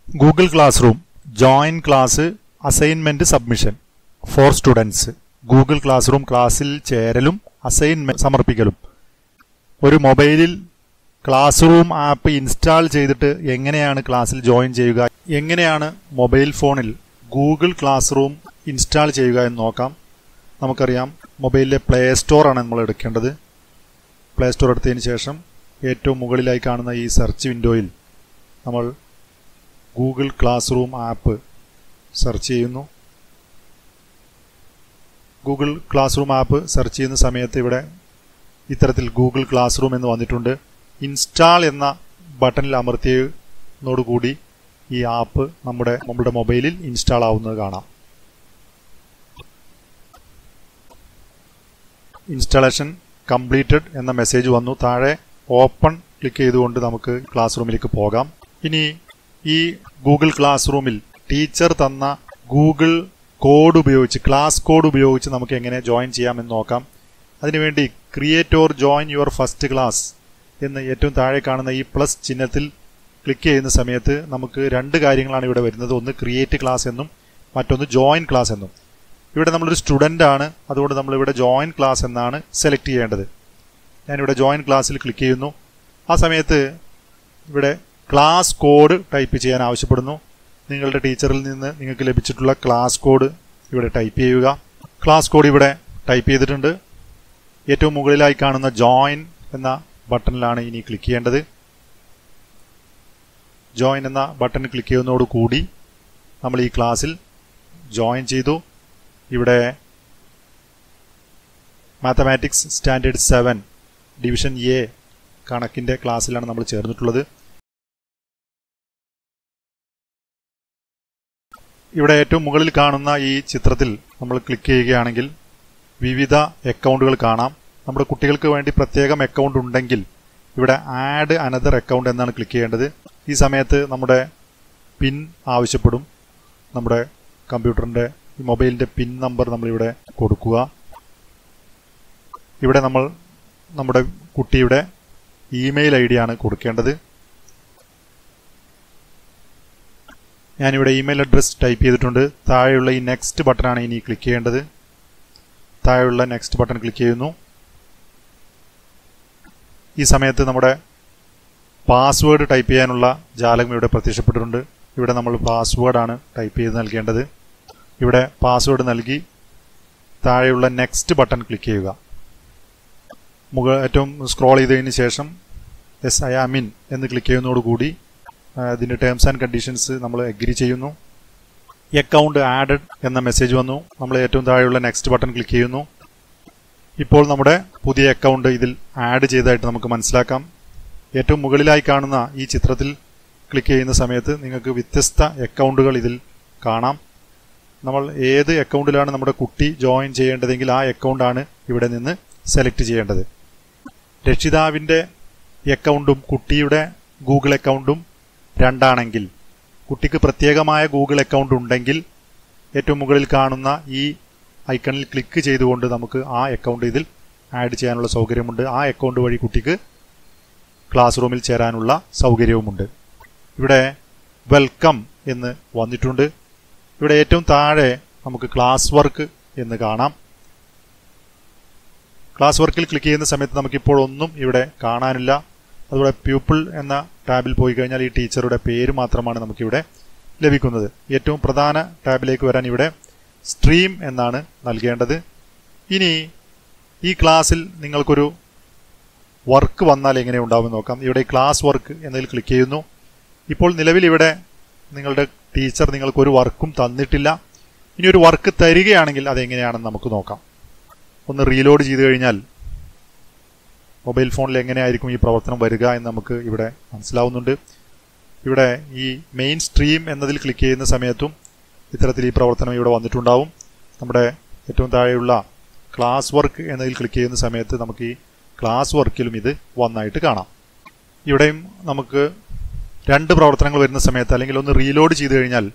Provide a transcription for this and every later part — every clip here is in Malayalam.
Google Classroom Join Class Assignment Submission for Students. Google Classroom ക്ലാസ്സിൽ ചേരലും അസൈൻമെന്റ് സമർപ്പിക്കലും. ഒരു മൊബൈലിൽ ക്ലാസ് റൂം ആപ്പ് ഇൻസ്റ്റാൾ ചെയ്തിട്ട് എങ്ങനെയാണ് ക്ലാസ്സിൽ ജോയിൻ ചെയ്യുക, എങ്ങനെയാണ് മൊബൈൽ ഫോണിൽ ഗൂഗിൾ ക്ലാസ് റൂം ഇൻസ്റ്റാൾ ചെയ്യുക എന്ന് നോക്കാം. നമുക്കറിയാം മൊബൈലിലെ പ്ലേ സ്റ്റോർ ആണ് നമ്മൾ എടുക്കേണ്ടത്. പ്ലേ സ്റ്റോർ എടുത്തതിന് ശേഷം ഏറ്റവും മുകളിലായി കാണുന്ന ഈ സെർച്ച് വിൻഡോയിൽ നമ്മൾ Google classroom app search ചെയ്യുന്നു. Google classroom app search ചെയ്യുന്ന സമയത്ത് ഇവിടെ ഇത്തരത്തിൽ ഗൂഗിൾ ക്ലാസ് റൂം എന്ന് വന്നിട്ടുണ്ട്. ഇൻസ്റ്റാൾ എന്ന ബട്ടണിൽ അമർത്തിയതോടുകൂടി ഈ ആപ്പ് നമ്മുടെ മൊബൈലിൽ ഇൻസ്റ്റാൾ ആവുന്നത് കാണാം. ഇൻസ്റ്റാളേഷൻ കംപ്ലീറ്റഡ് എന്ന മെസ്സേജ് വന്നു. താഴെ ഓപ്പൺ ക്ലിക്ക് ചെയ്തുകൊണ്ട് നമുക്ക് ക്ലാസ് റൂമിലേക്ക് പോകാം. ഇനി ഈ ഗൂഗിൾ ക്ലാസ് റൂമിൽ ടീച്ചർ തന്ന ഗൂഗിൾ കോഡ് ഉപയോഗിച്ച്, ക്ലാസ് കോഡ് ഉപയോഗിച്ച് നമുക്ക് എങ്ങനെ ജോയിൻ ചെയ്യാമെന്ന് നോക്കാം. അതിനുവേണ്ടി create or join your first class എന്ന് ഏറ്റവും താഴെ കാണുന്ന ഈ പ്ലസ് ചിഹ്നത്തിൽ ക്ലിക്ക് ചെയ്യുന്ന സമയത്ത് നമുക്ക് രണ്ട് കാര്യങ്ങളാണ് ഇവിടെ വരുന്നത്. ഒന്ന് ക്രിയേറ്റ് ക്ലാസ് എന്നും മറ്റൊന്ന് ജോയിൻ ക്ലാസ് എന്നും. ഇവിടെ നമ്മളൊരു സ്റ്റുഡൻ്റ് ആണ്, അതുകൊണ്ട് നമ്മളിവിടെ ജോയിൻ ക്ലാസ് എന്നാണ് സെലക്ട് ചെയ്യേണ്ടത്. ഞാനിവിടെ ജോയിൻ ക്ലാസ്സിൽ ക്ലിക്ക് ചെയ്യുന്നു. ആ സമയത്ത് ഇവിടെ ക്ലാസ് കോഡ് ടൈപ്പ് ചെയ്യാൻ ആവശ്യപ്പെടുന്നു. നിങ്ങളുടെ ടീച്ചറിൽ നിന്ന് നിങ്ങൾക്ക് ലഭിച്ചിട്ടുള്ള ക്ലാസ് കോഡ് ഇവിടെ ടൈപ്പ് ചെയ്യുക. ക്ലാസ് കോഡ് ഇവിടെ ടൈപ്പ് ചെയ്തിട്ടുണ്ട്. ഏറ്റവും മുകളിലായി കാണുന്ന ജോയിൻ എന്ന ബട്ടണിലാണ് ഇനി ക്ലിക്ക് ചെയ്യേണ്ടത്. ജോയിൻ എന്ന ബട്ടൺ ക്ലിക്ക് ചെയ്യുന്നതോടുകൂടി നമ്മൾ ഈ ക്ലാസ്സിൽ ജോയിൻ ചെയ്തു. ഇവിടെ മാത്തമാറ്റിക്സ് സ്റ്റാൻഡേർഡ് 7 ഡിവിഷൻ എ കണക്കിൻ്റെ ക്ലാസ്സിലാണ് നമ്മൾ ചേർന്നിട്ടുള്ളത്. ഇവിടെ ഏറ്റവും മുകളിൽ കാണുന്ന ഈ ചിത്രത്തിൽ നമ്മൾ ക്ലിക്ക് ചെയ്യുകയാണെങ്കിൽ വിവിധ അക്കൗണ്ടുകൾ കാണാം. നമ്മുടെ കുട്ടികൾക്ക് വേണ്ടി പ്രത്യേകം അക്കൗണ്ട് ഉണ്ടെങ്കിൽ ഇവിടെ ആഡ് അനദർ അക്കൗണ്ട് എന്നാണ് ക്ലിക്ക് ചെയ്യേണ്ടത്. ഈ സമയത്ത് നമ്മുടെ പിൻ ആവശ്യപ്പെടും. നമ്മുടെ കമ്പ്യൂട്ടറിൻ്റെ മൊബൈലിൻ്റെ പിൻ നമ്പർ നമ്മളിവിടെ കൊടുക്കുക. ഇവിടെ നമ്മൾ നമ്മുടെ കുട്ടിയുടെ ഇമെയിൽ ഐ ഡിയാണ് കൊടുക്കേണ്ടത്. ഞാനിവിടെ ഇമെയിൽ അഡ്രസ് ടൈപ്പ് ചെയ്തിട്ടുണ്ട്. താഴെയുള്ള ഈ നെക്സ്റ്റ് ബട്ടണാണ് ഇനി ക്ലിക്ക് ചെയ്യേണ്ടത്. താഴെയുള്ള നെക്സ്റ്റ് ബട്ടൺ ക്ലിക്ക് ചെയ്യുന്നു. ഈ സമയത്ത് നമ്മുടെ പാസ്വേഡ് ടൈപ്പ് ചെയ്യാനുള്ള ജാലകം ഇവിടെ പ്രത്യക്ഷപ്പെട്ടിട്ടുണ്ട്. ഇവിടെ നമ്മൾ പാസ്വേഡാണ് ടൈപ്പ് ചെയ്ത് നൽകേണ്ടത്. ഇവിടെ പാസ്വേഡ് നൽകി താഴെയുള്ള നെക്സ്റ്റ് ബട്ടൺ ക്ലിക്ക് ചെയ്യുക. ഏറ്റവും സ്ക്രോൾ ചെയ്തതിന് ശേഷം യെസ് ഐ ആം ഇൻ എന്ന് ക്ലിക്ക് ചെയ്യുന്നതോടുകൂടി അതിൻ്റെ ടേംസ് ആൻഡ് കണ്ടീഷൻസ് നമ്മൾ എഗ്രി ചെയ്യുന്നു. അക്കൗണ്ട് ആഡഡ് എന്ന മെസ്സേജ് വന്നു. നമ്മൾ ഏറ്റവും താഴെയുള്ള നെക്സ്റ്റ് ബട്ടൺ ക്ലിക്ക് ചെയ്യുന്നു. ഇപ്പോൾ നമ്മുടെ പുതിയ അക്കൗണ്ട് ഇതിൽ ആഡ് ചെയ്തതായിട്ട് നമുക്ക് മനസ്സിലാക്കാം. ഏറ്റവും മുകളിലായി കാണുന്ന ഈ ചിത്രത്തിൽ ക്ലിക്ക് ചെയ്യുന്ന സമയത്ത് നിങ്ങൾക്ക് വ്യത്യസ്ത അക്കൗണ്ടുകൾ ഇതിൽ കാണാം. നമ്മൾ ഏത് അക്കൗണ്ടിലാണ് നമ്മുടെ കുട്ടി ജോയിൻ ചെയ്യേണ്ടതെങ്കിൽ ആ അക്കൗണ്ടാണ് ഇവിടെ നിന്ന് സെലക്ട് ചെയ്യേണ്ടത്. രക്ഷിതാവിൻ്റെ അക്കൗണ്ടും കുട്ടിയുടെ ഗൂഗിൾ അക്കൗണ്ടും രണ്ടാണെങ്കിൽ, കുട്ടിക്ക് പ്രത്യേകമായ ഗൂഗിൾ അക്കൗണ്ട് ഉണ്ടെങ്കിൽ ഏറ്റവും മുകളിൽ കാണുന്ന ഈ ഐക്കണിൽ ക്ലിക്ക് ചെയ്തുകൊണ്ട് നമുക്ക് ആ അക്കൗണ്ട് ഇതിൽ ആഡ് ചെയ്യാനുള്ള സൗകര്യമുണ്ട്. ആ അക്കൗണ്ട് വഴി കുട്ടിക്ക് ക്ലാസ് റൂമിൽ ചേരാനുള്ള സൗകര്യവുമുണ്ട്. ഇവിടെ വെൽക്കം എന്ന് വന്നിട്ടുണ്ട്. ഇവിടെ ഏറ്റവും താഴെ നമുക്ക് ക്ലാസ് വർക്ക് എന്ന് കാണാം. ക്ലാസ് വർക്കിൽ ക്ലിക്ക് ചെയ്യുന്ന സമയത്ത് നമുക്കിപ്പോൾ ഒന്നും ഇവിടെ കാണാനില്ല. അതുപോലെ പ്യൂപ്പിൾ എന്ന ടാബിൽ പോയി കഴിഞ്ഞാൽ ഈ ടീച്ചറുടെ പേര് മാത്രമാണ് നമുക്കിവിടെ ലഭിക്കുന്നത്. ഏറ്റവും പ്രധാന ടാബിലേക്ക് വരാൻ ഇവിടെ സ്ട്രീം എന്നാണ് നൽകേണ്ടത്. ഇനി ഈ ക്ലാസ്സിൽ നിങ്ങൾക്കൊരു വർക്ക് വന്നാൽ എങ്ങനെ ഉണ്ടാവുമെന്ന് നോക്കാം. ഇവിടെ ക്ലാസ് വർക്ക് എന്നതിൽ ക്ലിക്ക് ചെയ്യുന്നു. ഇപ്പോൾ നിലവിൽ ഇവിടെ നിങ്ങളുടെ ടീച്ചർ നിങ്ങൾക്കൊരു വർക്കും തന്നിട്ടില്ല. ഇനി ഒരു വർക്ക് തരികയാണെങ്കിൽ അതെങ്ങനെയാണെന്ന് നമുക്ക് നോക്കാം. ഒന്ന് റീലോഡ് ചെയ്ത് കഴിഞ്ഞാൽ മൊബൈൽ ഫോണിൽ എങ്ങനെയായിരിക്കും ഈ പ്രവർത്തനം വരിക എന്ന് നമുക്ക് ഇവിടെ മനസ്സിലാവുന്നുണ്ട്. ഇവിടെ ഈ മെയിൻ സ്ട്രീം എന്നതിൽ ക്ലിക്ക് ചെയ്യുന്ന സമയത്തും ഇത്തരത്തിൽ ഈ പ്രവർത്തനം ഇവിടെ വന്നിട്ടുണ്ടാവും. നമ്മുടെ ഏറ്റവും താഴെയുള്ള ക്ലാസ് വർക്ക് എന്നതിൽ ക്ലിക്ക് ചെയ്യുന്ന സമയത്ത് നമുക്ക് ഈ ക്ലാസ് വർക്കിലും ഇത് വന്നായിട്ട് കാണാം. ഇവിടെയും നമുക്ക് രണ്ട് പ്രവർത്തനങ്ങൾ വരുന്ന സമയത്ത് അല്ലെങ്കിൽ ഒന്ന് റീലോഡ് ചെയ്ത് കഴിഞ്ഞാൽ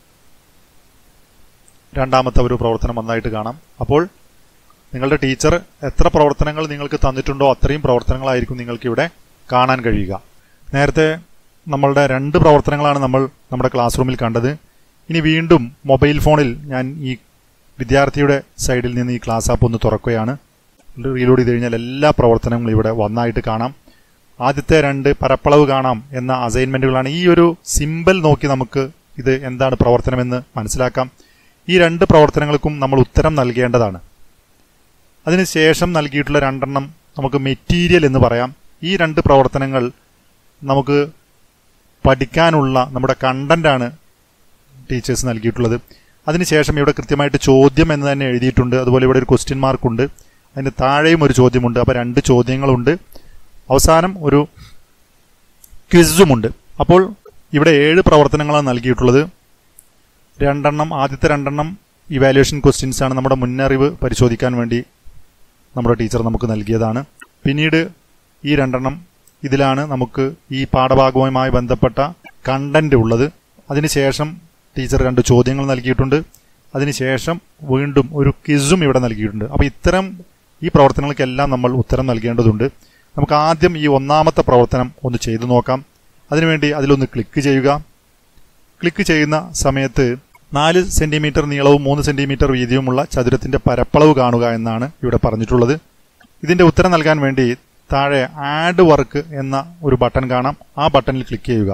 രണ്ടാമത്തെ ഒരു പ്രവർത്തനം വന്നായിട്ട് കാണാം. അപ്പോൾ നിങ്ങളുടെ ടീച്ചർ എത്ര പ്രവർത്തനങ്ങൾ നിങ്ങൾക്ക് തന്നിട്ടുണ്ടോ അത്രയും പ്രവർത്തനങ്ങളായിരിക്കും നിങ്ങൾക്ക് ഇവിടെ കാണാൻ കഴിയുക. നേരത്തെ നമ്മളുടെ 2 പ്രവർത്തനങ്ങളാണ് നമ്മൾ നമ്മുടെ ക്ലാസ് റൂമിൽ കണ്ടത്. ഇനി വീണ്ടും മൊബൈൽ ഫോണിൽ ഞാൻ ഈ വിദ്യാർത്ഥിയുടെ സൈഡിൽ നിന്ന് ഈ ക്ലാസ് ആപ്പ് ഒന്ന് തുറക്കുകയാണ്. റീലോഡ് ചെയ്ത് കഴിഞ്ഞാൽ എല്ലാ പ്രവർത്തനങ്ങളും ഇവിടെ വന്നായിട്ട് കാണാം. ആദ്യത്തെ 2 പരപ്പളവ് കാണാം എന്ന അസൈൻമെന്റുകളാണ്. ഈ ഒരു സിമ്പൽ നോക്കി നമുക്ക് ഇത് എന്താണ് പ്രവർത്തനമെന്ന് മനസ്സിലാക്കാം. ഈ 2 പ്രവർത്തനങ്ങൾക്കും നമ്മൾ ഉത്തരം നൽകേണ്ടതാണ്. അതിനുശേഷം നൽകിയിട്ടുള്ള 2 നമുക്ക് മെറ്റീരിയൽ എന്ന് പറയാം. ഈ 2 പ്രവർത്തനങ്ങൾ നമുക്ക് പഠിക്കാനുള്ള നമ്മുടെ കണ്ടന്റാണ് ടീച്ചേഴ്സ് നൽകിയിട്ടുള്ളത്. അതിനുശേഷം ഇവിടെ കൃത്യമായിട്ട് ചോദ്യം എന്ന് തന്നെ എഴുതിയിട്ടുണ്ട്. അതുപോലെ ഇവിടെ ഒരു ക്വസ്റ്റ്യൻ മാർക്കുണ്ട്. അതിന് താഴെയും ഒരു ചോദ്യമുണ്ട്. അപ്പോൾ 2 ചോദ്യങ്ങളുണ്ട്. അവസാനം ഒരു ക്വിസുമുണ്ട്. അപ്പോൾ ഇവിടെ 7 പ്രവർത്തനങ്ങളാണ് നൽകിയിട്ടുള്ളത്. 2 ആദ്യത്തെ 2 ഇവാലുവേഷൻ ക്വസ്റ്റ്യൻസ് ആണ്. നമ്മുടെ മുന്നറിവ് പരിശോധിക്കാൻ വേണ്ടി നമ്മുടെ ടീച്ചർ നമുക്ക് നൽകിയതാണ്. പിന്നീട് ഈ 2 ഇതിലാണ് നമുക്ക് ഈ പാഠഭാഗവുമായി ബന്ധപ്പെട്ട കണ്ടന്റ് ഉള്ളത്. അതിനുശേഷം ടീച്ചർ 2 ചോദ്യങ്ങൾ നൽകിയിട്ടുണ്ട്. അതിനുശേഷം വീണ്ടും ഒരു ക്വിസും ഇവിടെ നൽകിയിട്ടുണ്ട്. അപ്പോൾ ഇത്തരം ഈ പ്രവർത്തനങ്ങൾക്കെല്ലാം നമ്മൾ ഉത്തരം നൽകേണ്ടതുണ്ട്. നമുക്ക് ആദ്യം ഈ 1ാമത്തെ പ്രവർത്തനം ഒന്ന് ചെയ്തു നോക്കാം. അതിനുവേണ്ടി അതിലൊന്ന് ക്ലിക്ക് ചെയ്യുക. ക്ലിക്ക് ചെയ്യുന്ന സമയത്ത് 4 സെന്റിമീറ്റർ നീളവും 3 സെന്റിമീറ്റർ വീതിയുമുള്ള ചതുരത്തിന്റെ പരപ്പളവ് കാണുക എന്നാണ് ഇവിടെ പറഞ്ഞിട്ടുള്ളത്. ഇതിന്റെ ഉത്തരം നൽകാൻ വേണ്ടി താഴെ ആഡ് വർക്ക് എന്ന ഒരു ബട്ടൺ കാണാം. ആ ബട്ടണിൽ ക്ലിക്ക് ചെയ്യുക.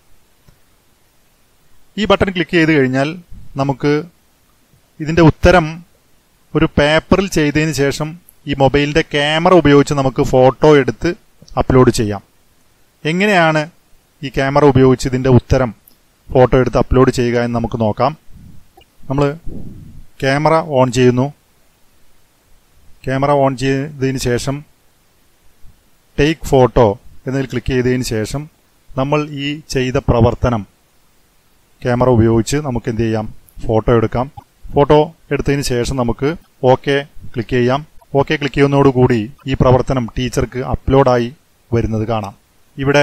ഈ ബട്ടൺ ക്ലിക്ക് ചെയ്ത് കഴിഞ്ഞാൽ നമുക്ക് ഇതിന്റെ ഉത്തരം ഒരു പേപ്പറിൽ ചെയ്തതിന് ശേഷം ഈ മൊബൈലിന്റെ ക്യാമറ ഉപയോഗിച്ച് നമുക്ക് ഫോട്ടോ എടുത്ത് അപ്ലോഡ് ചെയ്യാം. എങ്ങനെയാണ് ഈ ക്യാമറ ഉപയോഗിച്ച് ഇതിന്റെ ഉത്തരം ഫോട്ടോ എടുത്ത് അപ്ലോഡ് ചെയ്യുക എന്ന് നമുക്ക് നോക്കാം. നമ്മൾ ക്യാമറ ഓൺ ചെയ്യുന്നു. ക്യാമറ ഓൺ ചെയ്തതിന് ശേഷം ടേക്ക് ഫോട്ടോ എന്നതിൽ ക്ലിക്ക് ചെയ്തതിന് ശേഷം നമ്മൾ ഈ ചെയ്ത പ്രവർത്തനം ക്യാമറ ഉപയോഗിച്ച് നമുക്ക് എന്ത് ചെയ്യാം, ഫോട്ടോ എടുക്കാം. ഫോട്ടോ എടുത്തതിന് ശേഷം നമുക്ക് ഓക്കെ ക്ലിക്ക് ചെയ്യാം. ഓക്കെ ക്ലിക്ക് ചെയ്യുന്നതോടുകൂടി ഈ പ്രവർത്തനം ടീച്ചർക്ക് അപ്ലോഡായി വരുന്നത് കാണാം. ഇവിടെ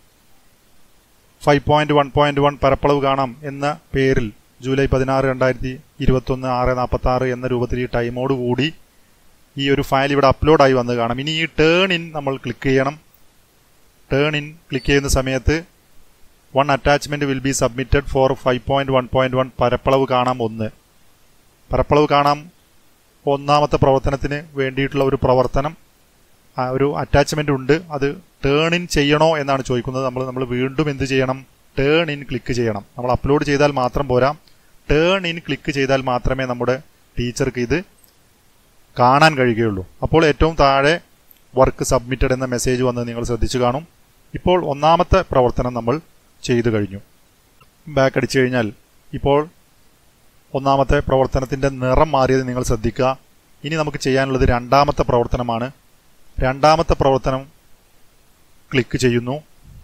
5.1.1 പരപ്പളവ് കാണാം എന്ന പേരിൽ ജൂലൈ 16, 2021 6:46 എന്ന രൂപത്തിൽ ഈ ടൈമോടുകൂടി ഈ ഒരു ഫയൽ ഇവിടെ അപ്ലോഡായി വന്ന് കാണാം. ഇനി ഈ ടേൺ ഇൻ നമ്മൾ ക്ലിക്ക് ചെയ്യണം. ടേൺ ഇൻ ക്ലിക്ക് ചെയ്യുന്ന സമയത്ത് 1 attachment will be submitted for 5.1.1 പരപ്പളവ് കാണാം 1. പരപ്പളവ് കാണാം 1ാമത്തെ പ്രവർത്തനത്തിന് വേണ്ടിയിട്ടുള്ള ഒരു പ്രവർത്തനം, ഒരു അറ്റാച്ച്മെന്റ് ഉണ്ട്. അത് ടേൺ ഇൻ ചെയ്യണോ എന്നാണ് ചോദിക്കുന്നത്. നമ്മൾ വീണ്ടും എന്ത് ചെയ്യണം, ടേൺ ഇൻ ക്ലിക്ക് ചെയ്യണം. നമ്മൾ അപ്ലോഡ് ചെയ്താൽ മാത്രം പോരാ, ടേൺ ഇൻ ക്ലിക്ക് ചെയ്താൽ മാത്രമേ നമ്മുടെ ടീച്ചർക്ക് ഇത് കാണാൻ കഴിയുകയുള്ളൂ. അപ്പോൾ ഏറ്റവും താഴെ വർക്ക് സബ്മിറ്റഡ് എന്ന മെസ്സേജ് വന്ന് നിങ്ങൾ ശ്രദ്ധിച്ചു കാണും. ഇപ്പോൾ 1ാമത്തെ പ്രവർത്തനം നമ്മൾ ചെയ്തു കഴിഞ്ഞു. ബാക്ക് അടിച്ചു കഴിഞ്ഞാൽ ഇപ്പോൾ 1ാമത്തെ പ്രവർത്തനത്തിന്റെ നിറം മാറിയത് നിങ്ങൾ ശ്രദ്ധിക്കുക. ഇനി നമുക്ക് ചെയ്യാനുള്ളത് 2ാമത്തെ പ്രവർത്തനമാണ്. 2ാമത്തെ പ്രവർത്തനം ക്ലിക്ക് ചെയ്യുന്നു.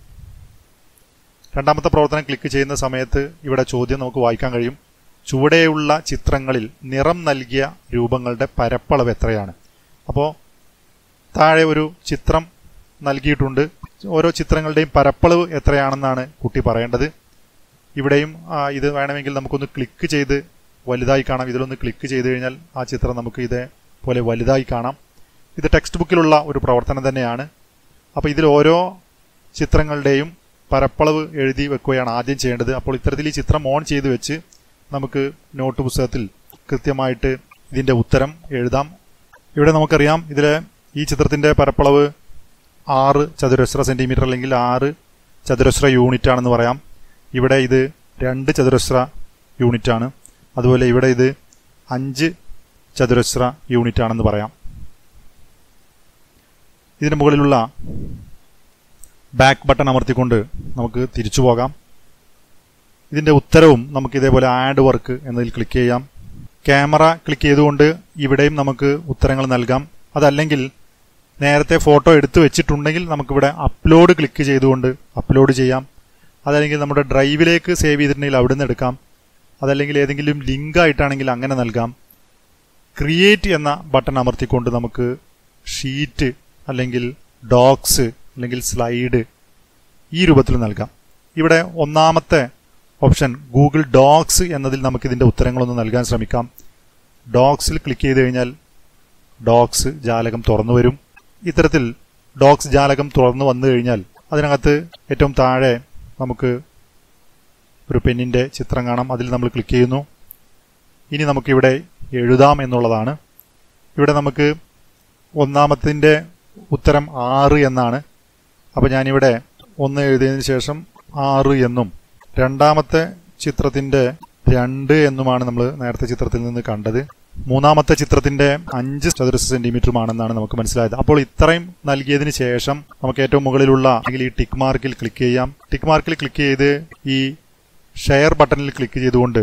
2ാമത്തെ പ്രവർത്തനം ക്ലിക്ക് ചെയ്യുന്ന സമയത്ത് ഇവിടെ ചോദ്യം നമുക്ക് വായിക്കാൻ കഴിയും. ചുവടെയുള്ള ചിത്രങ്ങളിൽ നിറം നൽകിയ രൂപങ്ങളുടെ പരപ്പളവ് എത്രയാണ്? അപ്പോൾ താഴെ ഒരു ചിത്രം നൽകിയിട്ടുണ്ട്. ഓരോ ചിത്രങ്ങളുടെയും പരപ്പളവ് എത്രയാണെന്നാണ് കുട്ടി പറയേണ്ടത്. ഇവിടെയും ഇത് വേണമെങ്കിൽ നമുക്കൊന്ന് ക്ലിക്ക് ചെയ്ത് വലുതായി കാണാം. ഇതിലൊന്ന് ക്ലിക്ക് ചെയ്ത് കഴിഞ്ഞാൽ ആ ചിത്രം നമുക്ക് ഇതേപോലെ വലുതായി കാണാം. ഇത് ടെക്സ്റ്റ് ബുക്കിലുള്ള ഒരു പ്രവർത്തനം തന്നെയാണ്. അപ്പോൾ ഇതിൽ ഓരോ ചിത്രങ്ങളുടെയും പരപ്പളവ് എഴുതി വെക്കുകയാണ് ആദ്യം ചെയ്യേണ്ടത്. അപ്പോൾ ഇത്തരത്തിൽ ഈ ചിത്രം ഓൺ ചെയ്ത് വെച്ച് നമുക്ക് നോട്ട് പുസ്തകത്തിൽ കൃത്യമായിട്ട് ഇതിൻ്റെ ഉത്തരം എഴുതാം. ഇവിടെ നമുക്കറിയാം ഇതിലെ ഈ ചിത്രത്തിൻ്റെ പരപ്പളവ് 6 ചതുരശ്ര സെൻറ്റിമീറ്റർ അല്ലെങ്കിൽ 6 ചതുരശ്ര യൂണിറ്റ് ആണെന്ന് പറയാം. ഇവിടെ ഇത് 2 ചതുരശ്ര യൂണിറ്റ് ആണ്. അതുപോലെ ഇവിടെ ഇത് 5 ചതുരശ്ര യൂണിറ്റ് ആണെന്ന് പറയാം. ഇതിന് മുകളിലുള്ള ബാക്ക് ബട്ടൺ അമർത്തിക്കൊണ്ട് നമുക്ക് തിരിച്ചു പോകാം. ഇതിൻ്റെ ഉത്തരവും നമുക്ക് ഇതേപോലെ ആഡ് വർക്ക് എന്നതിൽ ക്ലിക്ക് ചെയ്യാം. ക്യാമറ ക്ലിക്ക് ചെയ്തുകൊണ്ട് ഇവിടെയും നമുക്ക് ഉത്തരങ്ങൾ നൽകാം. അതല്ലെങ്കിൽ നേരത്തെ ഫോട്ടോ എടുത്തു വെച്ചിട്ടുണ്ടെങ്കിൽ നമുക്കിവിടെ അപ്ലോഡ് ക്ലിക്ക് ചെയ്തുകൊണ്ട് അപ്ലോഡ് ചെയ്യാം. അതല്ലെങ്കിൽ നമ്മുടെ ഡ്രൈവിലേക്ക് സേവ് ചെയ്തിട്ടുണ്ടെങ്കിൽ അവിടെ നിന്ന് എടുക്കാം. അതല്ലെങ്കിൽ ഏതെങ്കിലും ലിങ്ക് ആയിട്ടാണെങ്കിൽ അങ്ങനെ നൽകാം. ക്രിയേറ്റ് എന്ന ബട്ടൺ അമർത്തിക്കൊണ്ട് നമുക്ക് ഷീറ്റ് അല്ലെങ്കിൽ ഡോക്സ് അല്ലെങ്കിൽ സ്ലൈഡ് ഈ രൂപത്തിൽ നൽകാം. ഇവിടെ 1ാമത്തെ ഓപ്ഷൻ ഗൂഗിൾ ഡോക്സ് എന്നതിൽ നമുക്കിതിൻ്റെ ഉത്തരങ്ങളൊന്ന് നൽകാൻ ശ്രമിക്കാം. ഡോക്സിൽ ക്ലിക്ക് ചെയ്ത് കഴിഞ്ഞാൽ ഡോക്സ് ജാലകം തുറന്നു വരും. ഇത്തരത്തിൽ ഡോക്സ് ജാലകം തുറന്നു വന്നു കഴിഞ്ഞാൽ അതിനകത്ത് ഏറ്റവും താഴെ നമുക്ക് ഒരു പെന്നിൻ്റെ ചിത്രം കാണാം. അതിൽ നമ്മൾ ക്ലിക്ക് ചെയ്യുന്നു. ഇനി നമുക്കിവിടെ എഴുതാം എന്നുള്ളതാണ്. ഇവിടെ നമുക്ക് ഒന്നാമത്തിൻ്റെ ഉത്തരം 6 എന്നാണ്. അപ്പോൾ ഞാനിവിടെ 1 എഴുതിയതിന് ശേഷം 6 എന്നും രണ്ടാമത്തെ ചിത്രത്തിൻ്റെ 2 എന്നുമാണ് നമ്മൾ നേരത്തെ ചിത്രത്തിൽ നിന്ന് കണ്ടത്. മൂന്നാമത്തെ ചിത്രത്തിൻ്റെ 5 ചതുരശ്ര സെൻറ്റിമീറ്ററുമാണെന്നാണ് നമുക്ക് മനസ്സിലായത്. അപ്പോൾ ഇത്രയും നൽകിയതിന് ശേഷം നമുക്ക് ഏറ്റവും മുകളിലുള്ള അല്ലെങ്കിൽ ഈ ടിക്ക് മാർക്കിൽ ക്ലിക്ക് ചെയ്യാം. ടിക്ക് മാർക്കിൽ ക്ലിക്ക് ചെയ്ത് ഈ ഷെയർ ബട്ടണിൽ ക്ലിക്ക് ചെയ്തുകൊണ്ട്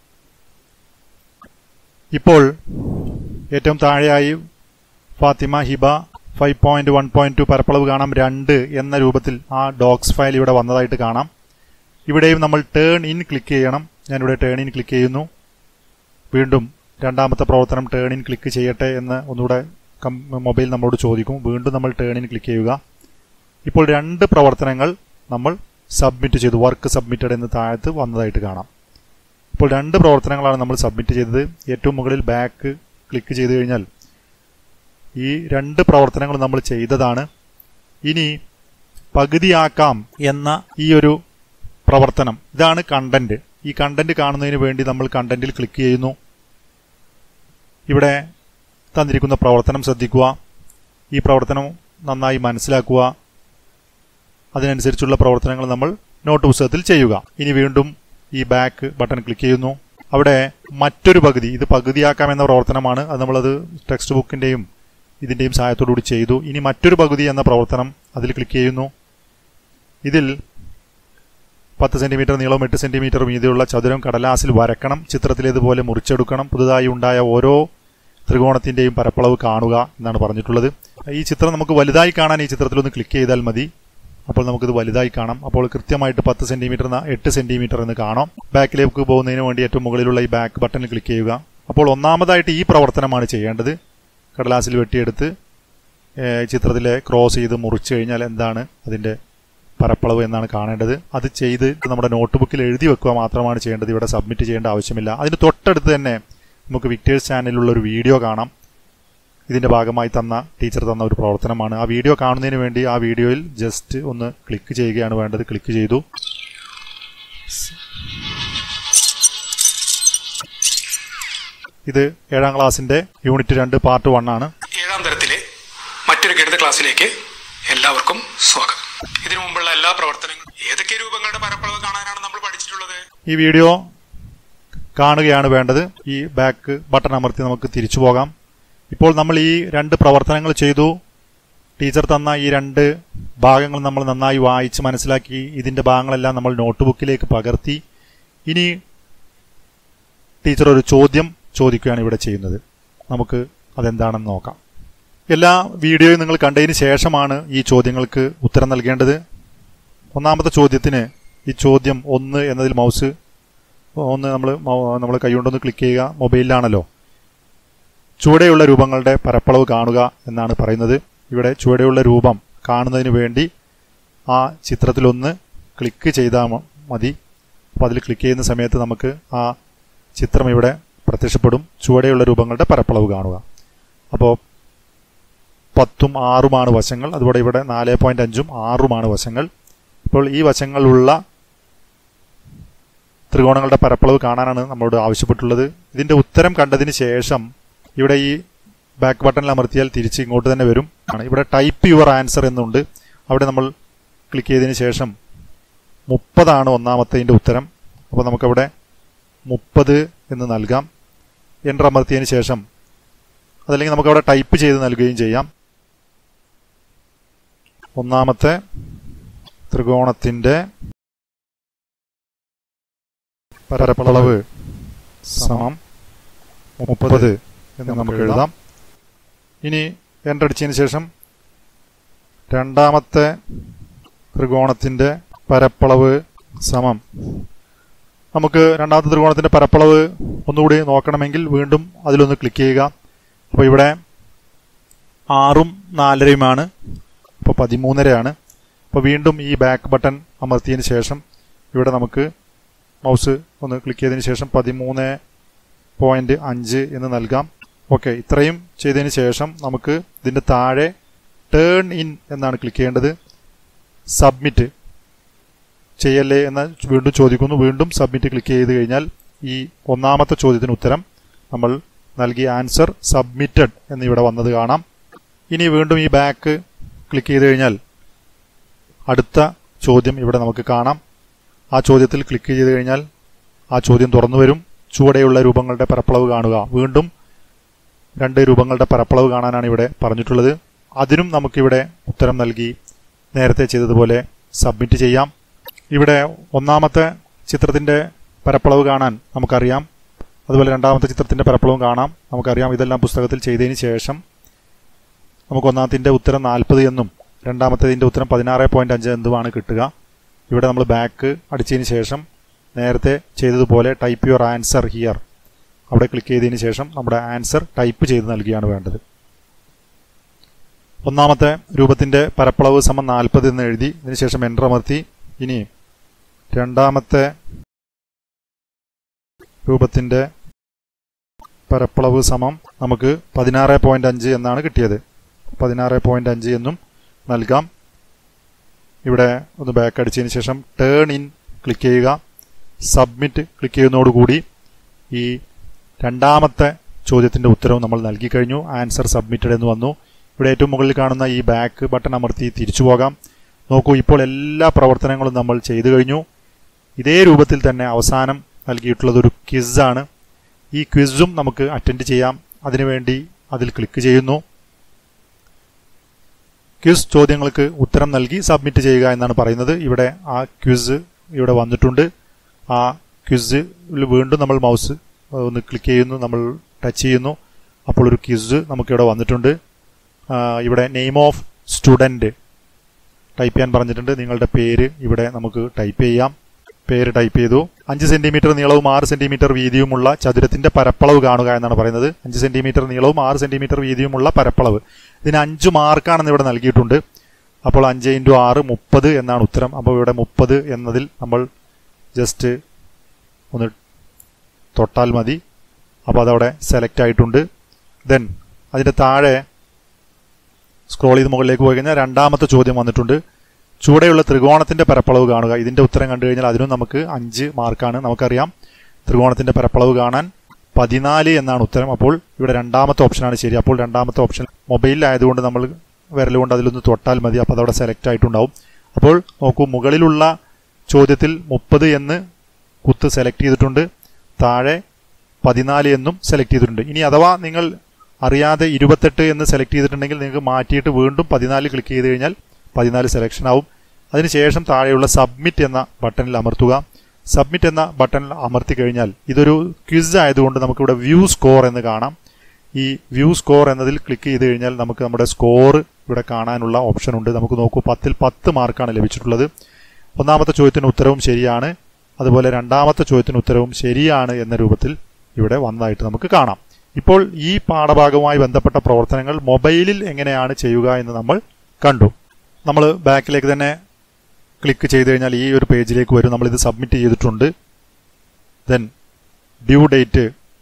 ഇപ്പോൾ ഏറ്റവും താഴെയായി ഫാത്തിമ ഹിബ 5.1.2 പരപ്പളവ് കാണാം 2 എന്ന രൂപത്തിൽ ആ ഡോക്സ് ഫയൽ ഇവിടെ വന്നതായിട്ട് കാണാം. ഇവിടെയും നമ്മൾ ടേൺ ഇൻ ക്ലിക്ക് ചെയ്യണം. ഞാനിവിടെ ടേൺ ഇൻ ക്ലിക്ക് ചെയ്യുന്നു. വീണ്ടും രണ്ടാമത്തെ പ്രവർത്തനം ടേൺ ഇൻ ക്ലിക്ക് ചെയ്യട്ടെ എന്ന് ഒന്നുകൂടെ മൊബൈൽ നമ്മളോട് ചോദിക്കും. വീണ്ടും നമ്മൾ ടേൺ ഇൻ ക്ലിക്ക് ചെയ്യുക. ഇപ്പോൾ 2 പ്രവർത്തനങ്ങൾ നമ്മൾ സബ്മിറ്റ് ചെയ്തു. വർക്ക് സബ്മിറ്റഡ് എന്ന് താഴത്ത് വന്നതായിട്ട് കാണാം. ഇപ്പോൾ 2 പ്രവർത്തനങ്ങളാണ് നമ്മൾ സബ്മിറ്റ് ചെയ്തത്. ഏറ്റവും മുകളിൽ ബാക്ക് ക്ലിക്ക് ചെയ്ത് കഴിഞ്ഞാൽ ഈ 2 പ്രവർത്തനങ്ങൾ നമ്മൾ ചെയ്തതാണ്. ഇനി പകുതിയാക്കാം എന്ന ഈ ഒരു പ്രവർത്തനം, ഇതാണ് കണ്ടന്റ്. ഈ കണ്ടന്റ് കാണുന്നതിന് വേണ്ടി നമ്മൾ കണ്ടന്റിൽ ക്ലിക്ക് ചെയ്യുന്നു. ഇവിടെ തന്നിരിക്കുന്ന പ്രവർത്തനം ശ്രദ്ധിക്കുക. ഈ പ്രവർത്തനം നന്നായി മനസ്സിലാക്കുക. അതിനനുസരിച്ചുള്ള പ്രവർത്തനങ്ങൾ നമ്മൾ നോട്ട് പുസ്തകത്തിൽ ചെയ്യുക. ഇനി വീണ്ടും ഈ ബാക്ക് ബട്ടൺ ക്ലിക്ക് ചെയ്യുന്നു. അവിടെ മറ്റൊരു പകുതി, ഇത് പകുതിയാക്കാം എന്ന പ്രവർത്തനമാണ്. അത് നമ്മളത് ടെക്സ്റ്റ് ബുക്കിൻ്റെയും ഇതിൻ്റെയും സഹായത്തോടുകൂടി ചെയ്തു. ഇനി മറ്റൊരു പകുതി എന്ന പ്രവർത്തനം, അതിൽ ക്ലിക്ക് ചെയ്യുന്നു. ഇതിൽ 10 സെൻറ്റിമീറ്റർ നീളവും 8 സെൻറ്റിമീറ്റർ വീതിയുള്ള ചതുരം കടലാസിൽ വരക്കണം. ചിത്രത്തിലേതുപോലെ മുറിച്ചെടുക്കണം. പുതുതായി ഉണ്ടായ ഓരോ ത്രികോണത്തിൻ്റെയും പരപ്പളവ് കാണുക എന്നാണ് പറഞ്ഞിട്ടുള്ളത്. ഈ ചിത്രം നമുക്ക് വലുതായി കാണാൻ ഈ ചിത്രത്തിലൊന്ന് ക്ലിക്ക് ചെയ്താൽ മതി. അപ്പോൾ നമുക്കിത് വലുതായി കാണാം. അപ്പോൾ കൃത്യമായിട്ട് 10 സെൻറ്റിമീറ്റർ 8 സെൻറ്റിമീറ്റർ എന്ന് കാണാം. ബാക്കിലേക്ക് പോകുന്നതിന് വേണ്ടി ഏറ്റവും മുകളിലുള്ള ഈ ബാക്ക് ബട്ടണിൽ ക്ലിക്ക് ചെയ്യുക. അപ്പോൾ ഒന്നാമതായിട്ട് ഈ പ്രവർത്തനമാണ് ചെയ്യേണ്ടത്. കടലാസിൽ വെട്ടിയെടുത്ത് ചിത്രത്തിലെ ക്രോസ് ചെയ്ത് മുറിച്ച് കഴിഞ്ഞാൽ എന്താണ് അതിൻ്റെ പരപ്പളവ് എന്നാണ് കാണേണ്ടത്. അത് ചെയ്ത് നമ്മുടെ നോട്ട്ബുക്കിൽ എഴുതി വെക്കുക മാത്രമാണ് ചെയ്യേണ്ടത്. ഇവിടെ സബ്മിറ്റ് ചെയ്യേണ്ട ആവശ്യമില്ല. അതിന് തൊട്ടടുത്ത് തന്നെ നമുക്ക് വിക്ടേഴ്സ് ചാനലിലുള്ള ഒരു വീഡിയോ കാണാം. ഇതിൻ്റെ ഭാഗമായി ടീച്ചർ തന്ന ഒരു പ്രവർത്തനമാണ്. ആ വീഡിയോ കാണുന്നതിന് വേണ്ടി ആ വീഡിയോയിൽ ജസ്റ്റ് ഒന്ന് ക്ലിക്ക് ചെയ്യുകയാണ് വേണ്ടത്. ക്ലിക്ക് ചെയ്തു. ഇത് 7ാം ക്ലാസ്സിൻ്റെ യൂണിറ്റ് 2 പാർട്ട് 1 ആണ്. 7ാം തരത്തിലെ മറ്റൊരു ഗണിത ക്ലാസ്സിലേക്ക് എല്ലാവർക്കും സ്വാഗതം. ഇതിനു മുമ്പുള്ള എല്ലാ പ്രവർത്തനങ്ങളും ഏതൊക്കെ രൂപങ്ങളുടെ പരപ്പളവ് കാണാനാണ് നമ്മൾ പഠിച്ചിട്ടുള്ളത്? ഈ വീഡിയോ കാണുകയാണ് വേണ്ടത്. ഈ ബാക്ക് ബട്ടൺ അമർത്തി നമുക്ക് തിരിച്ചു പോകാം. ഇപ്പോൾ നമ്മൾ ഈ 2 പ്രവർത്തനങ്ങൾ ചെയ്തു. ടീച്ചർ തന്ന ഈ 2 ഭാഗങ്ങൾ നമ്മൾ നന്നായി വായിച്ച് മനസ്സിലാക്കി. ഇതിൻ്റെ ഭാഗങ്ങളെല്ലാം നമ്മൾ നോട്ട്ബുക്കിലേക്ക് പകർത്തി. ഇനി ടീച്ചർ ഒരു ചോദ്യം ചോദിക്കുകയാണ് ഇവിടെ ചെയ്യുന്നത്. നമുക്ക് അതെന്താണെന്ന് നോക്കാം. എല്ലാ വീഡിയോയും നിങ്ങൾ കണ്ടതിന് ശേഷമാണ് ഈ ചോദ്യങ്ങൾക്ക് ഉത്തരം നൽകേണ്ടത്. ഒന്നാമത്തെ ചോദ്യത്തിന് ഈ ചോദ്യം 1 എന്നതിൽ മൗസ് നമ്മൾ കൈകൊണ്ടൊന്ന് ക്ലിക്ക് ചെയ്യുക. മൊബൈലിലാണല്ലോ. ചുവടെയുള്ള രൂപങ്ങളുടെ പരപ്പളവ് കാണുക എന്നാണ് പറയുന്നത്. ഇവിടെ ചുവടെയുള്ള രൂപം കാണുന്നതിന് വേണ്ടി ആ ചിത്രത്തിലൊന്ന് ക്ലിക്ക് ചെയ്താൽ മതി. അപ്പോൾ അതിൽ ക്ലിക്ക് ചെയ്യുന്ന സമയത്ത് നമുക്ക് ആ ചിത്രം ഇവിടെ പ്രത്യക്ഷപ്പെടും. ചുവടെയുള്ള രൂപങ്ങളുടെ പരപ്പളവ് കാണുക. അപ്പോൾ 10ഉം 6ഉമാണ് വശങ്ങൾ. അതുപോലെ ഇവിടെ 4.5ഉം 6ഉമാണ് വശങ്ങൾ. ഇപ്പോൾ ഈ വശങ്ങളുള്ള ത്രികോണങ്ങളുടെ പരപ്പളവ് കാണാനാണ് നമ്മളോട് ആവശ്യപ്പെട്ടുള്ളത്. ഇതിൻ്റെ ഉത്തരം കണ്ടതിന് ശേഷം ഇവിടെ ഈ ബാക്ക് ബട്ടണിൽ അമർത്തിയാൽ തിരിച്ച് ഇങ്ങോട്ട് തന്നെ വരും. ഇവിടെ ടൈപ്പ് യുവർ ആൻസർ എന്നുണ്ട്. അവിടെ നമ്മൾ ക്ലിക്ക് ചെയ്തതിന് ശേഷം 30 ഒന്നാമത്തതിൻ്റെ ഉത്തരം. അപ്പോൾ നമുക്കവിടെ 30 എന്ന് നൽകാം. എൻ്റർ അമർത്തിയതിന് ശേഷം അതല്ലെങ്കിൽ നമുക്കവിടെ ടൈപ്പ് ചെയ്ത് നൽകുകയും ചെയ്യാം. ഒന്നാമത്തെ ത്രികോണത്തിൻ്റെ പരപ്പളവ് സമം 30 എന്ന് നമുക്ക് എഴുതാം. ഇനി എൻ്റർ അടിച്ചതിന് ശേഷം രണ്ടാമത്തെ ത്രികോണത്തിൻ്റെ പരപ്പളവ് സമം, നമുക്ക് രണ്ടാമത്തെ ത്രികോണത്തിൻ്റെ പരപ്പളവ് ഒന്നുകൂടി നോക്കണമെങ്കിൽ വീണ്ടും അതിലൊന്ന് ക്ലിക്ക് ചെയ്യുക. അപ്പോൾ ഇവിടെ 6ഉം 4.5ഉമാണ്. അപ്പോൾ 13.5 അപ്പോൾ വീണ്ടും ഈ ബാക്ക് ബട്ടൺ അമർത്തിയതിന് ശേഷം ഇവിടെ നമുക്ക് മൗസ് ഒന്ന് ക്ലിക്ക് ചെയ്തതിന് ശേഷം 13.5 എന്ന് നൽകാം. ഓക്കെ, ഇത്രയും ചെയ്തതിന് ശേഷം നമുക്ക് ഇതിൻ്റെ താഴെ ടേൺ ഇൻ എന്നാണ് ക്ലിക്ക് ചെയ്യേണ്ടത്. സബ്മിറ്റ് ചെയ്യല്ലേ എന്ന് വീണ്ടും ചോദിക്കുന്നു. വീണ്ടും സബ്മിറ്റ് ക്ലിക്ക് ചെയ്ത് കഴിഞ്ഞാൽ ഈ ഒന്നാമത്തെ ചോദ്യത്തിന് ഉത്തരം നമ്മൾ നൽകിയ ആൻസർ സബ്മിറ്റഡ് എന്നിവിടെ വന്നത് കാണാം. ഇനി വീണ്ടും ഈ ബാക്ക് ക്ലിക്ക് ചെയ്ത് കഴിഞ്ഞാൽ അടുത്ത ചോദ്യം ഇവിടെ നമുക്ക് കാണാം. ആ ചോദ്യത്തിൽ ക്ലിക്ക് ചെയ്ത് കഴിഞ്ഞാൽ ആ ചോദ്യം തുറന്നു വരും. ചുവടെയുള്ള രൂപങ്ങളുടെ പരപ്പളവ് കാണുക. വീണ്ടും 2 രൂപങ്ങളുടെ പരപ്പളവ് കാണാനാണ് ഇവിടെ പറഞ്ഞിട്ടുള്ളത്. അതിനും നമുക്കിവിടെ ഉത്തരം നൽകി നേരത്തെ ചെയ്തതുപോലെ സബ്മിറ്റ് ചെയ്യാം. ഇവിടെ ഒന്നാമത്തെ ചിത്രത്തിൻ്റെ പരപ്പളവ് കാണാൻ നമുക്കറിയാം. അതുപോലെ രണ്ടാമത്തെ ചിത്രത്തിൻ്റെ പരപ്പളവും കാണാം നമുക്കറിയാം. ഇതെല്ലാം പുസ്തകത്തിൽ ചെയ്തതിന് ശേഷം നമുക്ക് ഒന്നാമത്തിൻ്റെ ഉത്തരം 40 എന്നും രണ്ടാമത്തേതിൻ്റെ ഉത്തരം 16.5 എന്തുമാണ് കിട്ടുക. ഇവിടെ നമ്മൾ ബാക്ക് അടിച്ചതിന് ശേഷം നേരത്തെ ചെയ്തതുപോലെ ടൈപ്പ് യുവർ ആൻസർ ഹിയർ അവിടെ ക്ലിക്ക് ചെയ്തതിന് ശേഷം നമ്മുടെ ആൻസർ ടൈപ്പ് ചെയ്ത് നൽകുകയാണ് വേണ്ടത്. ഒന്നാമത്തെ രൂപത്തിൻ്റെ പരപ്പളവ് സമം 40 എന്ന് എഴുതി ഇതിനുശേഷം എൻ്റർ അമർത്തി. ഇനി രണ്ടാമത്തെ രൂപത്തിൻ്റെ പരപ്പളവ് സമം നമുക്ക് 16.5 എന്നാണ് കിട്ടിയത്. 16.5 എന്നും നൽകാം. ഇവിടെ ഒന്ന് ബാക്ക് അടിച്ചതിന് ശേഷം ടേൺ ഇൻ ക്ലിക്ക് ചെയ്യുക. സബ്മിറ്റ് ക്ലിക്ക് ചെയ്യുന്നതോടുകൂടി ഈ രണ്ടാമത്തെ ചോദ്യത്തിൻ്റെ ഉത്തരവും നമ്മൾ നൽകി കഴിഞ്ഞു. ആൻസർ സബ്മിറ്റഡ് എന്ന് വന്നു. ഇവിടെ ഏറ്റവും മുകളിൽ കാണുന്ന ഈ ബാക്ക് ബട്ടൺ അമർത്തി തിരിച്ചു പോകാം. നോക്കൂ, ഇപ്പോൾ എല്ലാ പ്രവർത്തനങ്ങളും നമ്മൾ ചെയ്തു കഴിഞ്ഞു. ഇതേ രൂപത്തിൽ തന്നെ അവസാനം നൽകിയിട്ടുള്ളത് ഒരു ക്വിസാണ്. ഈ ക്വിസും നമുക്ക് അറ്റൻഡ് ചെയ്യാം. അതിനുവേണ്ടി അതിൽ ക്ലിക്ക് ചെയ്യുന്നു. ക്വിസ് ചോദ്യങ്ങൾക്ക് ഉത്തരം നൽകി സബ്മിറ്റ് ചെയ്യുക എന്നാണ് പറയുന്നത്. ഇവിടെ ആ ക്വിസ് ഇവിടെ വന്നിട്ടുണ്ട്. ആ ക്വിസിൽ വീണ്ടും നമ്മൾ മൗസ് ഒന്ന് ക്ലിക്ക് ചെയ്യുന്നു, നമ്മൾ ടച്ച് ചെയ്യുന്നു. അപ്പോൾ ഒരു ക്വിസ് നമുക്കിവിടെ വന്നിട്ടുണ്ട്. ഇവിടെ നെയിം ഓഫ് സ്റ്റുഡൻറ്റ് ടൈപ്പ് ചെയ്യാൻ പറഞ്ഞിട്ടുണ്ട്. നിങ്ങളുടെ പേര് ഇവിടെ നമുക്ക് ടൈപ്പ് ചെയ്യാം. പേര് ടൈപ്പ് ചെയ്തു. 5 സെന്റിമീറ്റർ നീളവും 6 സെന്റിമീറ്റർ വീതിയുമുള്ള ചതുരത്തിന്റെ പരപ്പളവ് കാണുക എന്നാണ് പറയുന്നത്. 5 സെന്റിമീറ്റർ നീളവും 6 സെന്റിമീറ്റർ വീതിയുമുള്ള പരപ്പളവ്. ഇതിന് 5 മാർക്കാണെന്ന് ഇവിടെ നൽകിയിട്ടുണ്ട്. അപ്പോൾ 5 × 6 30 എന്നാണ് ഉത്തരം. അപ്പോൾ ഇവിടെ 30 എന്നതിൽ നമ്മൾ ജസ്റ്റ് ഒന്ന് തൊട്ടാൽ മതി. അപ്പോൾ അതവിടെ സെലക്ട് ആയിട്ടുണ്ട്. ദെൻ അതിൻ്റെ താഴെ സ്ക്രോൾ ചെയ്ത് മുകളിലേക്ക് പോയി കഴിഞ്ഞാൽ രണ്ടാമത്തെ ചോദ്യം വന്നിട്ടുണ്ട്. ചുവടെയുള്ള ത്രികോണത്തിന്റെ പരപ്പളവ് കാണുക. ഇതിന്റെ ഉത്തരം കണ്ടു കഴിഞ്ഞാൽ അതിനും നമുക്ക് 5 മാർക്കാണ്. നമുക്കറിയാം ത്രികോണത്തിന്റെ പരപ്പളവ് കാണാൻ 14 എന്നാണ് ഉത്തരം. അപ്പോൾ ഇവിടെ രണ്ടാമത്തെ ഓപ്ഷനാണ് ശരി. അപ്പോൾ രണ്ടാമത്തെ ഓപ്ഷൻ മൊബൈലിലായതുകൊണ്ട് നമ്മൾ വിരലുകൊണ്ട് അതിലൊന്ന് തൊട്ടാൽ മതി. അപ്പോൾ അതവിടെ സെലക്ട് ആയിട്ടുണ്ടാവും. അപ്പോൾ നോക്കൂ, മുകളിലുള്ള ചോദ്യത്തിൽ 30 എന്ന് കുത്ത് സെലക്ട് ചെയ്തിട്ടുണ്ട്. താഴെ 14 എന്നും സെലക്ട് ചെയ്തിട്ടുണ്ട്. ഇനി അഥവാ നിങ്ങൾ അറിയാതെ 28 എന്ന് സെലക്ട് ചെയ്തിട്ടുണ്ടെങ്കിൽ നിങ്ങൾക്ക് മാറ്റിയിട്ട് വീണ്ടും 14 ക്ലിക്ക് ചെയ്ത് കഴിഞ്ഞാൽ 14 സെലക്ഷൻ ആവും. അതിനുശേഷം താഴെയുള്ള സബ്മിറ്റ് എന്ന ബട്ടണിൽ അമർത്തുക. സബ്മിറ്റ് എന്ന ബട്ടണിൽ അമർത്തി കഴിഞ്ഞാൽ ഇതൊരു ക്വിസ് ആയതുകൊണ്ട് നമുക്കിവിടെ വ്യൂ സ്കോർ എന്ന് കാണാം. ഈ വ്യൂ സ്കോർ എന്നതിൽ ക്ലിക്ക് ചെയ്ത് കഴിഞ്ഞാൽ നമുക്ക് നമ്മുടെ സ്കോർ ഇവിടെ കാണാനുള്ള ഓപ്ഷൻ ഉണ്ട്. നമുക്ക് നോക്കൂ, 10ൽ 10 മാർക്കാണ് ലഭിച്ചിട്ടുള്ളത്. ഒന്നാമത്തെ ചോദ്യത്തിന് ഉത്തരവും ശരിയാണ്. അതുപോലെ രണ്ടാമത്തെ ചോദ്യത്തിന് ഉത്തരവും ശരിയാണ് എന്ന രൂപത്തിൽ ഇവിടെ വന്നതായിട്ട് നമുക്ക് കാണാം. ഇപ്പോൾ ഈ പാഠഭാഗവുമായി ബന്ധപ്പെട്ട പ്രവർത്തനങ്ങൾ മൊബൈലിൽ എങ്ങനെയാണ് ചെയ്യുക എന്ന് നമ്മൾ കണ്ടു. നമ്മൾ ബാക്കിലേക്ക് തന്നെ ക്ലിക്ക് ചെയ്ത് കഴിഞ്ഞാൽ ഈ ഒരു പേജിലേക്ക് വരും. നമ്മളിത് സബ്മിറ്റ് ചെയ്തിട്ടുണ്ട്. ദെൻ ഡ്യൂ ഡേറ്റ്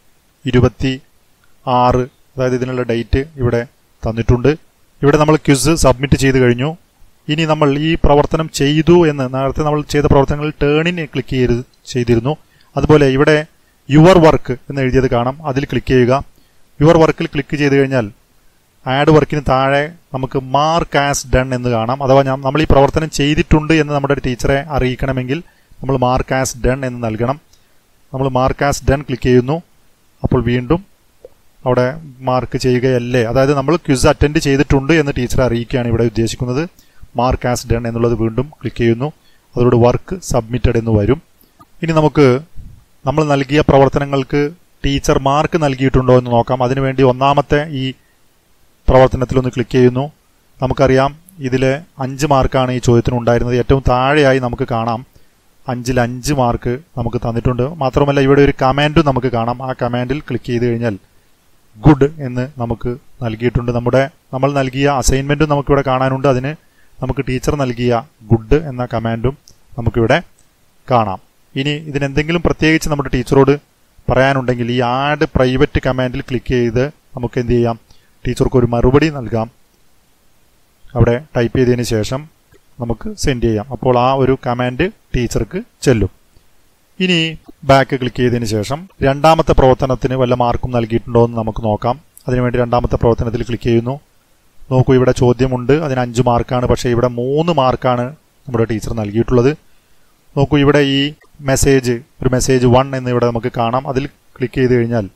26, അതായത് ഇതിനുള്ള ഡേറ്റ് ഇവിടെ തന്നിട്ടുണ്ട്. ഇവിടെ നമ്മൾ ക്വിസ് സബ്മിറ്റ് ചെയ്ത് കഴിഞ്ഞു. ഇനി നമ്മൾ ഈ പ്രവർത്തനം ചെയ്തു എന്ന് നേരത്തെ നമ്മൾ ചെയ്ത പ്രവർത്തനങ്ങളിൽ ടേണിന് ക്ലിക്ക് ചെയ്തിരുന്നു. അതുപോലെ ഇവിടെ യുവർ വർക്ക് എന്ന് എഴുതിയത് കാണാം. അതിൽ ക്ലിക്ക് ചെയ്യുക. യുവർ വർക്കിൽ ക്ലിക്ക് ചെയ്ത് കഴിഞ്ഞാൽ ആഡ് വർക്കിന് താഴെ നമുക്ക് മാർക്ക് ആസ് ഡൺ എന്ന് കാണാം. അഥവാ നമ്മൾ ഈ പ്രവർത്തനം ചെയ്തിട്ടുണ്ട് എന്ന് നമ്മുടെ ടീച്ചറെ അറിയിക്കണമെങ്കിൽ നമ്മൾ മാർക്ക് ആസ് ഡൺ എന്ന് നൽകണം. നമ്മൾ മാർക്ക് ആസ് ഡൺ ക്ലിക്ക് ചെയ്യുന്നു. അപ്പോൾ വീണ്ടും അവിടെ മാർക്ക് ചെയ്യുകയല്ലേ, അതായത് നമ്മൾ ക്വിസ് അറ്റൻഡ് ചെയ്തിട്ടുണ്ട് എന്ന് ടീച്ചറെ അറിയിക്കുകയാണ് ഇവിടെ ഉദ്ദേശിക്കുന്നത്. മാർക്ക് ആസ് ഡൺ എന്നുള്ളത് വീണ്ടും ക്ലിക്ക് ചെയ്യുന്നു. അതോട് വർക്ക് സബ്മിറ്റഡ് എന്ന് വരും. ഇനി നമുക്ക് നമ്മൾ നൽകിയ പ്രവർത്തനങ്ങൾക്ക് ടീച്ചർ മാർക്ക് നൽകിയിട്ടുണ്ടോ എന്ന് നോക്കാം. അതിനുവേണ്ടി ഒന്നാമത്തെ ഈ പ്രവർത്തനത്തിലൊന്ന് ക്ലിക്ക് ചെയ്യുന്നു. നമുക്കറിയാം ഇതിൽ 5 മാർക്കാണ് ഈ ചോദ്യത്തിന് ഉണ്ടായിരുന്നത്. ഏറ്റവും താഴെയായി നമുക്ക് കാണാം 5ൽ 5 മാർക്ക് നമുക്ക് തന്നിട്ടുണ്ട്. മാത്രമല്ല ഇവിടെ ഒരു കമാൻഡും നമുക്ക് കാണാം. ആ കമാൻഡിൽ ക്ലിക്ക് ചെയ്ത് കഴിഞ്ഞാൽ ഗുഡ് എന്ന് നമുക്ക് നൽകിയിട്ടുണ്ട്. നമ്മൾ നൽകിയ അസൈൻമെൻറ്റും നമുക്കിവിടെ കാണാനുണ്ട്. അതിന് നമുക്ക് ടീച്ചർ നൽകിയ ഗുഡ് എന്ന കമാൻഡും നമുക്കിവിടെ കാണാം. ഇനി ഇതിനെന്തെങ്കിലും പ്രത്യേകിച്ച് നമ്മുടെ ടീച്ചറോട് പറയാനുണ്ടെങ്കിൽ ഈ ആഡ് പ്രൈവറ്റ് കമാൻഡിൽ ക്ലിക്ക് ചെയ്ത് നമുക്ക് എന്ത് ചെയ്യാം, ടീച്ചർക്ക് ഒരു മറുപടി നൽകാം. അവിടെ ടൈപ്പ് ചെയ്തതിന് ശേഷം നമുക്ക് സെൻഡ് ചെയ്യാം. അപ്പോൾ ആ ഒരു കമാൻഡ് ടീച്ചർക്ക് ചെല്ലും. ഇനി ബാക്ക് ക്ലിക്ക് ചെയ്തതിന് ശേഷം രണ്ടാമത്തെ പ്രവർത്തനത്തിന് വല്ല മാർക്കും നൽകിയിട്ടുണ്ടോ എന്ന് നമുക്ക് നോക്കാം. അതിനുവേണ്ടി രണ്ടാമത്തെ പ്രവർത്തനത്തിൽ ക്ലിക്ക് ചെയ്യുന്നു. നോക്കൂ, ഇവിടെ ചോദ്യമുണ്ട്, അതിന് 5 മാർക്കാണ്. പക്ഷേ ഇവിടെ 3 മാർക്കാണ് നമ്മുടെ ടീച്ചർ നൽകിയിട്ടുള്ളത്. നോക്കൂ, ഇവിടെ ഈ ഒരു മെസ്സേജ് 1 എന്നിവിടെ നമുക്ക് കാണാം. അതിൽ ക്ലിക്ക് ചെയ്ത് കഴിഞ്ഞാൽ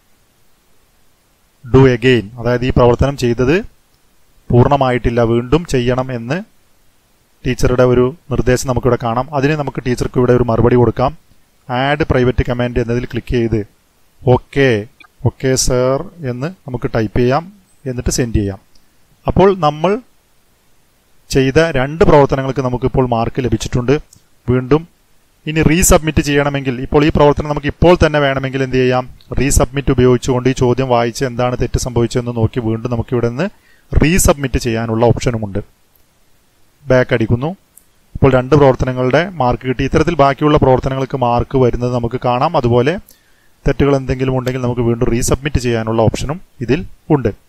ഡു അഗെയിൻ, അതായത് ഈ പ്രവർത്തനം ചെയ്തത് പൂർണ്ണമായിട്ടില്ല, വീണ്ടും ചെയ്യണം എന്ന് ടീച്ചറുടെ ഒരു നിർദ്ദേശം നമുക്കിവിടെ കാണാം. അതിന് നമുക്ക് ടീച്ചർക്ക് ഇവിടെ ഒരു മറുപടി കൊടുക്കാം. ആഡ് പ്രൈവറ്റ് കമാൻഡ് എന്നതിൽ ക്ലിക്ക് ചെയ്ത് ഓക്കെ സർ എന്ന് നമുക്ക് ടൈപ്പ് ചെയ്യാം. എന്നിട്ട് സെൻഡ് ചെയ്യാം. അപ്പോൾ നമ്മൾ ചെയ്ത 2 പ്രവർത്തനങ്ങൾക്ക് നമുക്കിപ്പോൾ മാർക്ക് ലഭിച്ചിട്ടുണ്ട്. വീണ്ടും ഇനി റീസബ്മിറ്റ് ചെയ്യണമെങ്കിൽ, ഇപ്പോൾ ഈ പ്രവർത്തനം നമുക്ക് ഇപ്പോൾ തന്നെ വേണമെങ്കിൽ എന്ത് ചെയ്യാം? റീസബ്മിറ്റ് ഉപയോഗിച്ചുകൊണ്ട് ഈ ചോദ്യം വായിച്ച് എന്താണ് തെറ്റ് സംഭവിച്ചതെന്ന് നോക്കി വീണ്ടും നമുക്ക് ഇവിടെ നിന്ന് റീസബ്മിറ്റ് ചെയ്യാനുള്ള ഓപ്ഷനുമുണ്ട്. ബാക്ക് അടിക്കുന്നു. ഇപ്പോൾ 2 പ്രവർത്തനങ്ങളുടെ മാർക്ക് കിട്ടി. ഇത്തരത്തിൽ ബാക്കിയുള്ള പ്രവർത്തനങ്ങൾക്ക് മാർക്ക് വരുന്നത് നമുക്ക് കാണാം. അതുപോലെ തെറ്റുകൾ എന്തെങ്കിലും ഉണ്ടെങ്കിൽ നമുക്ക് വീണ്ടും റീസബ്മിറ്റ് ചെയ്യാനുള്ള ഓപ്ഷനും ഇതിൽ ഉണ്ട്.